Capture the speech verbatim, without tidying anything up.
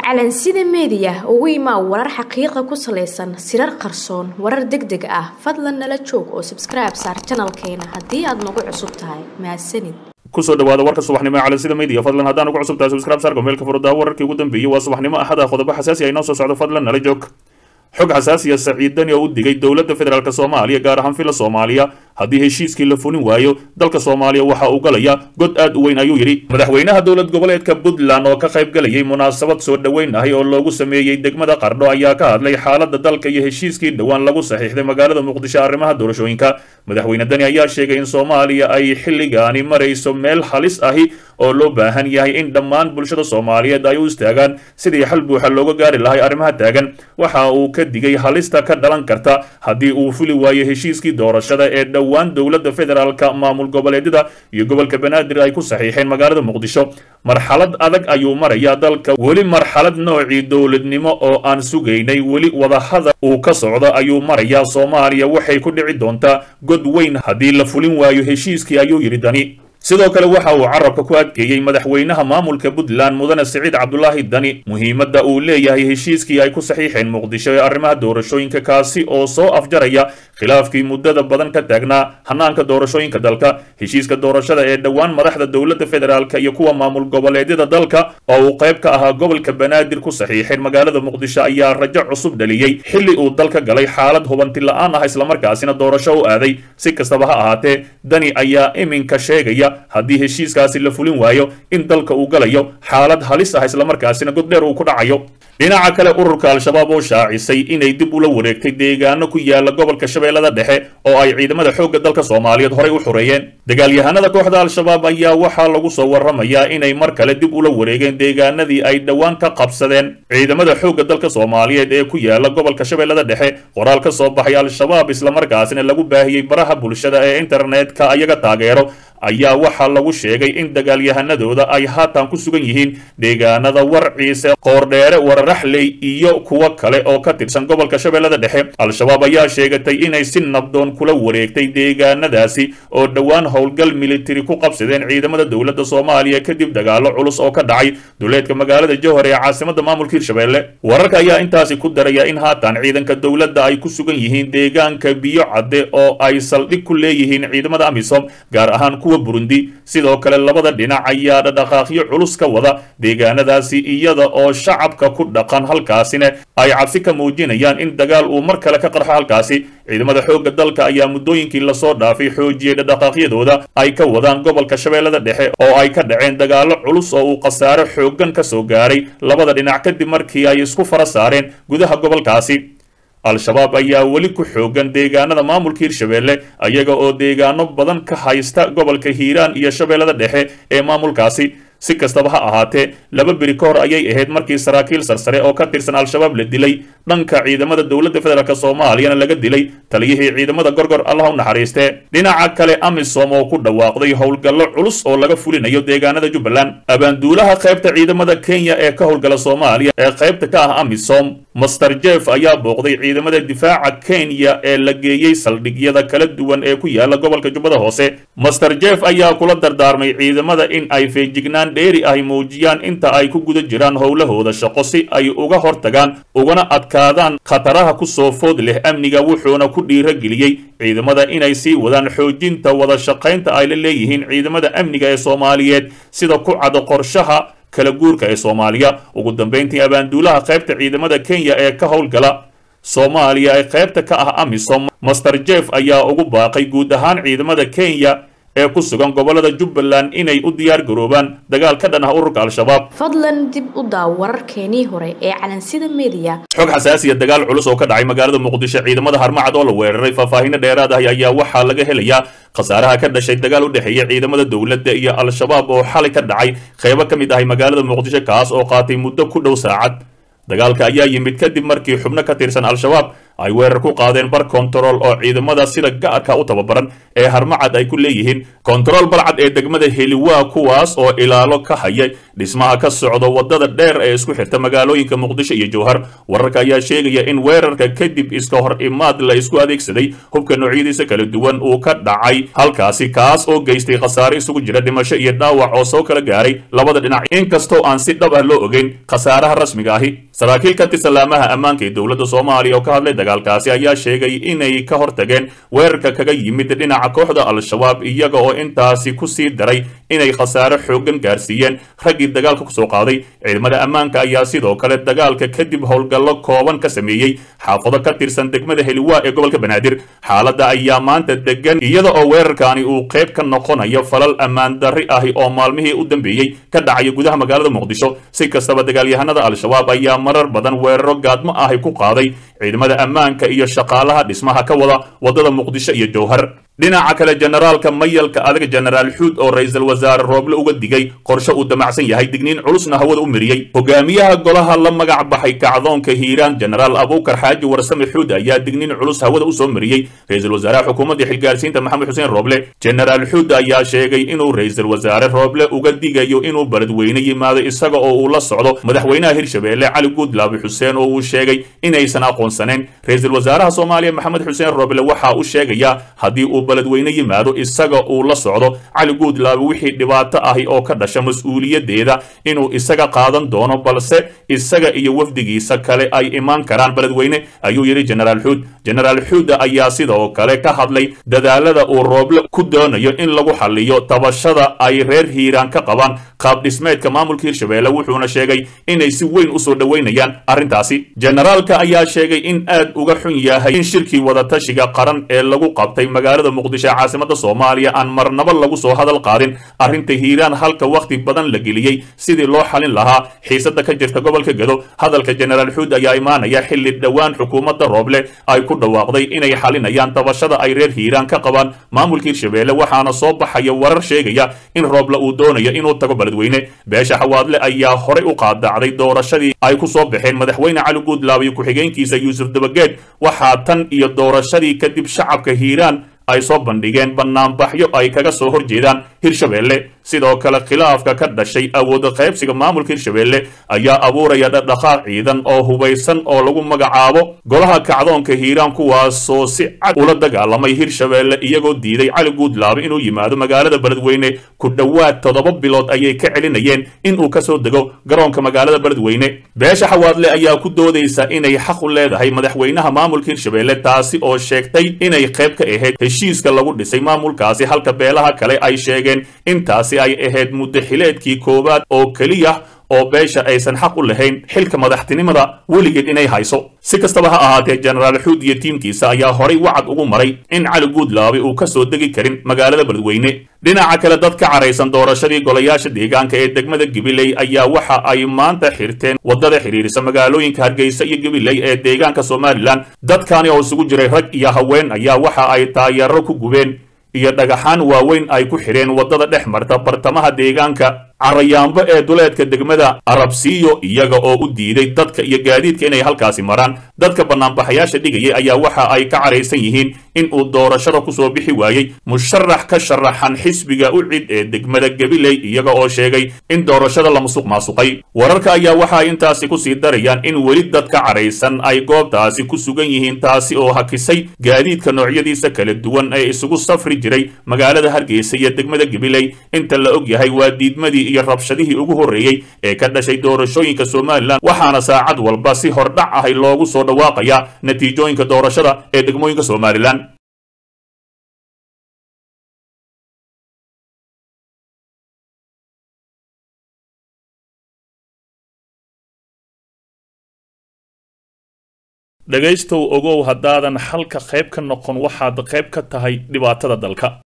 calansida media ugu imaa warar xaqiiqo ku saleysan sirar qarsoon warar degdeg ah fadlan nala joog oo subscribe saar channelkeena hadii aad nagu cusub tahay mahadsanid kusoo dhawaada warka subaxnimo ee calansida media fadlan haddaan ugu cusub tahay subscribe saar gomeelka furada wararkii ugu dambeeyay waa subaxnimo axada qodobo xasaasi ah inoo soo socdo fadlan nala joog xog xasaasi ah Saciid Dani oo u digay dawladda federaalka Soomaaliya gaar ahaan fila Soomaaliya haddii heshiiskii la fulin waayo dalka Soomaaliya waxa uu galaya god aad u weyn ayuu yiri madaxweynaha dawlad goboleedka Puntland oo ka qayb galayay munaasabad soo dhaweyn ah oo loogu sameeyay degmada Qardho ayaa ka hadlay xaaladda dalka iyo heshiiskii dhawaan lagu saxiixday magaalada Muqdisho arrimaha doorashooyinka madaxweyne Dani ayaa sheegay in Soomaaliya ay xilligaani marayso meel halis ahi oo loo baahan yahay in dhammaan bulshada Soomaaliyeed ay u istaagaan sidii xal buuxa looga gaari lahaa arrimaha taagan waxa uu ka digay halista ka dhalan karta haddii uu fuli waayo heshiiskii doorashada ee dhawaan dawladda federaalka maamul goboleedyada iyo gobolka Banaadir ay ku saxiixeen magaalada Muqdisho marxalad adag ayuu maraya dalka wali marxalad noocii dawladnimo oo aan sugaynay wali wada hadal uu ka socdo ayuu maraya Soomaaliya waxay ku dhici doontaa god weyn haddii la fulin waayo heshiiskii ayuu yiri Dani sidoo kale waxa uu carabka ku adkeeyay madaxweynaha maamulka Puntland mudane Saciid Cabdullaahi Dani muhiimadda uu leeyahay heshiiskii ay ku saxiixeen Muqdisho ee arrimaha doorashooyinka kaasi oo soo afjaraya khilaafkii muddada badan ka taagnaa hanaanka doorashooyinka dalka heshiiska doorashada ee dhawaan madaxda dawladda federaalka iyo kuwa maamul goboleedyada dalka oo uu qayb ka ahaa gobolka Banaadir ku saxiixeen magaalada Muqdisho ayaa rajo cusub dhaliyay xilli uu dalka galay xaalad hubanti la'aan ah isla markaasina doorasho u aaday si kastaba ha ahaatee Dani ayaa iminka sheegaya haddii heshiiskaasi la fulin waayo in dalka uu galayo xaalad halis ah isla markaasina god dheer uu ku dhacayo dhinaca kale ururka al-shabaab oo shaacisay inay dib ula wareegtay deegaano ku yaala gobolka Shabeellada Dhexe oo ay ciidamada xoogga dalka Soomaaliyeed horay u xoreeyeen dagaalyahanada kooxda al-shabaab ayaa waxa lagu soo waramayaa inay mar kale dib ula wareegeen deegaanadii ay dhawaan ka qabsadeen ciidamada xoogga dalka Soomaaliyeed ee ku yaala gobolka Shabeellada Dhexe qoraal ka soo baxay al-shabaab isla markaasina lagu baahiyay baraha bulshada ee internetka ayaga taageero ayaa waxa lagu sheegay in dagaalyahanadooda ay haatan ku sugan yihiin deegaanada Warciise Qoordheere Wararaxley iyo kuwa kale oo ka tirsan gobolka Shabeellada Dhexe al-shabaab ayaa sheegatay inay si nabdoon kula wareegtay deegaanadaasi oo dhawaan howlgal military ku qabsadeen ciidamada dawladda Soomaaliya kadib dagaalo culus oo ka dhacay duleedka magaalada Jowhar ee caasimadda maamulka Hirshabeelle wararka ayaa intaasi ku daraya in haatan ciidanka dawladda ay ku sugan yihiin deegaanka Biyo Cadde oo ay saldhig ku leeyihiin ciidamada AMISOM gaar ahaan Burundi sidoo kale labada dhinac ayaa dhaqaaqyo culus ka wada deegaanadaasi iyada oo shacabka ku dhaqan halkaasina ay cabsi ka muujinayaan in dagaal uu mar kale ka qarxo halkaasi ciidamada xoogga dalka ayaa muddooyinkii la soo dhaafay xoojiyay dhaqaaqyadooda ay ka wadaan gobolka Shabeellada Dhexe oo ay ka dhaceen dagaalo culus oo uu khasaare xooggan ka soo gaaray labada dhinac kadib markii ay isku fara saareen gudaha gobolkaasi al-shabaab ayaa weli ku xoogan deegaanada maamulka Hirshabeelle ayaga oo deegaano badan ka haysta gobolka Hiiraan iyo Shabeellada Dhexe ee maamulkaasi si kastaba ha ahaatee laba biri ka hor ayay ahayd markii saraakiil sarsare oo ka tirsan al-shabaab la dilay dhanka ciidamada dawladda federaalka Soomaaliya laga dilay taliyihii ciidamada gorgor Allah u naxariistee dhinaca kale AMISOM oo ku dhawaaqday howlgallo culus oo laga fulinayo deegaanada Jubbaland abaanduulaha qaybta ciidamada Kenya ee ka howlgala Soomaaliya ee qaybta ka ah AMISOM Master Jeff ayaa booqday ciidamada difaaca Kenya ee la geeyay saldhigyada kala duwan ee ku yaala gobolka Jubbada Hoose Master Jeff ayaa kula dardaarmay ciidamada in ay feejignaan dheeri ay muujiyaan inta ay ku guda jiraan howlahooda shaqo si ay uga hortagaan ugana adkaadaan khataraha ku soo food leh amniga wuxuuna ku dhiirageliyay ciidamada inay sii wadaan xoojinta wada shaqaynta ay la leeyihiin ciidamada amniga ee Soomaaliyeed sida ku cad qorshaha kala guurka ee Soomaaliya ugu dambeyntii abaanduulaha qaybta ciidamada Kenya ee ka howlgala Soomaaliya ee qaybta ka ah AMISOM Master Jeff ayaa ugu baaqay guud ahaan ciidamada Kenya ee ku sugan gobolada Jubbaland inay u diyaar garoobaan dagaal ka dhan ah ururka al-shabaab fadlan dib u daaw wararkeenii hore ee calansida media xog xasaasi ah dagaal culus oo ka dhacay magaalada Muqdisho ciidamada Harmacad oo la weeraray faahfaahin dheeraad ah ayaa waxa laga helayaa khasaaraha ka dhashay dagaal u dhaxeeya ciidamada dawladda iyo al-shabaab oo xalay ka dhacay qaybo ka mid ah magaalada Muqdisho kaas oo qaatay muddo ku dhow saacad dagaalka ayaa yimid kadib markii xubno ka tirsan al-shabaab ay weerar ku qaadeen bar kontarool oo ciidamada sida gaarka u tababaran ee harmacad ay ku leeyihiin kontarool balcad ee degmada heliwaa kuwaas oo ilaalo ka haya dhismaha ka socda wadada dheer ee isku xirta magaalooyinka muqdisho iyo jowhar wararka ayaa sheegaya in weerarka kadib iska hor imaad la isku adeegsaday hubka noocyadiisa kala duwan uu ka dhacay halkaasi kaas oo geystay khasaare isugu jira dhimasho iyo dhaawac oo soo kala gaaray labada dhinac inkastoo aan si dhab ah loo ogeyn khasaaraha rasmiga ahi saraakiil ka tirsan laamaha ammaanka ee dowladda soomaaliya oo ka hadlay dagaalkaasi ayaa sheegay inay ka hortageen weerarka kaga yimid dhinaca kooxda al-shabaab iyaga oo intaasi ku sii daray inay khasaare xooggan gaarsiiyeen raggii dagaalka kusoo qaaday ciidamada ammaanka ayaa sidoo kale dagaalka kadib howlgallo kooban ka sameeyey xaafado ka tirsan degmada heliwaa ee gobolka banaadir xaaladda ayaa maanta degan iyada oo weerarkaani uu qayb ka noqonayo falal ammaan darri ahi oo maalmihii u dambeeyey ka dhacaya gudaha magaalada muqdisho si kastaba dagaalyahanada al-shabaab ayaa marar badan weeraro gaadmo ahi ku qaaday ciidamada ammaanka iyo shaqaalaha dhismaha ka wada wadada muqdisho iyo jowhar dhinaca kale generaalka mayalka adag generaal xuud oo ra-iisul wasaare rooble uga digay qorshe uu damacsan yahay digniin culusna hawada u miriyey hogaamiyaha golaha la magac baxay kacdoonka hiiraan generaal abuukar xaaji warsame xuud ayaa digniin culus hawada usoo mariyey ra-iisul wasaaraha xukuumadda xilgaarsiinta maxamed xuseen rooble generaal xuud ayaa sheegay inuu ra-iisul wasaare rooble uga digayo inuu beledweyne yimaado isaga oo uu la socdo madaxweynaha hirshabeelle cali guudlaabi xuseen oo uu sheegay inaysan aqoonsaneen ra-iisul wasaaraha soomaaliya maxamed xuseen rooble waxa uu sheegayaa haddii uu beledweyne yimaado isaga uu la socdo cali guudlaabi wixii dhibaato ahi oo ka dhasha mas-uuliyadeeda inuu isaga qaadan doono balse isaga iyo wafdigiisa kale ay imaan karaan beledweyne ayuu yidhi generaal xuud generaal xuud ayaa sidoo kale ka hadlay dadaalada uu rooble ku doonayo in lagu xaliyo tabashada ay reer hiiraan ka qabaan qaab dhismeedka maamulka hirshabeelle wuxuuna sheegay inay si weyn usoo dhoweynayaan arrintaasi generaalka ayaa sheegay in aad uga xun yahay in shirkii wadatashiga qaran ee lagu qabtay magaalada muqdisho ee caasimada soomaaliya aan marnaba lagu soo hadal qaadin arrinta hiiraan halka wakhti badan la geliyey sidii loo xalin lahaa xiisada ka jirta gobolka gedo hadalka generaal xuud ayaa imaanaya xilli dhowaan xukuumadda rooble ay ku dhawaaqday inay xalinayaan tabashada ay reer hiiraan ka qabaan maamulka hirshabeelle waxaana soo baxaya warar sheegaya in rooble uu doonayo inuu tago beledweyne beesha xawaadle ayaa horey u qaadacday doorashadii ay ku soo baxeen madaxweyne cali guudlaabi iyo ku-xigeenkiisa yuusuf dabageed waxaa tan iyo doorashadii kadib shacabka hiiraan ay soo bandhigeen banaanbaxyo ay kaga soo horjeedaan hirshabeelle sidoo kale khilaafka ka dhashay awood qaybsiga maamulka hirshabeelle ayaa abuuraya dhaqdhaqaaq ciidan oo hubaysan oo lagu magacaabo golaha kacdoonka hiiraan kuwaasoo si cad ula dagaalamay hirshabeelle iyagoo diiday cali guudlaabe inuu yimaado magaalada beledweyne ku dhowaad toddoba bilood ayay ka celinayeen inuu kasoo dego garoonka magaalada beledweyne beesha xawaadle ayaa ku doodaysa inay xaq u leedahay madaxweynaha maamulka hirshabeelle taasi oo sheegtay inay qayb ka ahayd heshiiska lagu dhisay maamulkaasi halka beelaha kale ay sheegeen intaasi ay ahayd muddo xileedkii koowaad oo keliya oo beesha aysan xaq u lahayn xilka madaxtinimada weligeed inay hayso si kastaba ha ahaatee generaal xuud iyo tiimkiisa ayaa horay wacad ugu maray in cali guudlaabe uu ka soo degi karin magaalada beledweyne dhinaca kale dad ka caraysan doorashadii golayaasha deegaanka ee degmada gabiley ayaa waxa ay maanta xirteen wadada xiriirisa magaalooyinka hargeysa iyo gabiley ee deegaanka somalilan dadkani oo isugu jiray rag iyo haween ayaa waxa ay taayaro ku gubeen iyo dhagaxaan waaweyn ay ku xidheen wadada dhex marta bartamaha deegaanka carayaanbo ee duleedka degmada arabsiyo iyaga oo u diiday dadka iyo gaadiidka inay halkaasi maraan dadka banaanbaxayaasha dhigayay ayaa waxa ay ka caraysan yihiin in uu doorashada kusoo bixi waayey musharax ka sharaxan xisbiga u cid ee degmada gabiley iyaga oo sheegay in doorashada la musuq maasuqay wararka ayaa waxa ay intaasi kusii darayaan in weli dad ka caraysan ay goobtaasi ku sugan yihiin taasi oo hakisay gaadiidka noocyadiisa kala duwan ee isugu safri jiray magaalada hargeysa iyo degmada gabiley inta la og yahay waa diidmadii iyo rabshadihii ugu horreeyey ee ka dhashay doorashooyinka somalilan waxaana saacad walba si hordhac ahay loogu soo dhawaaqaya natiijooyinka doorashada ee degmooyinka somalilan dhegaystow ogow haddaadan halka qayb ka noqon waxaad qayb ka tahay dhibaatada dalka.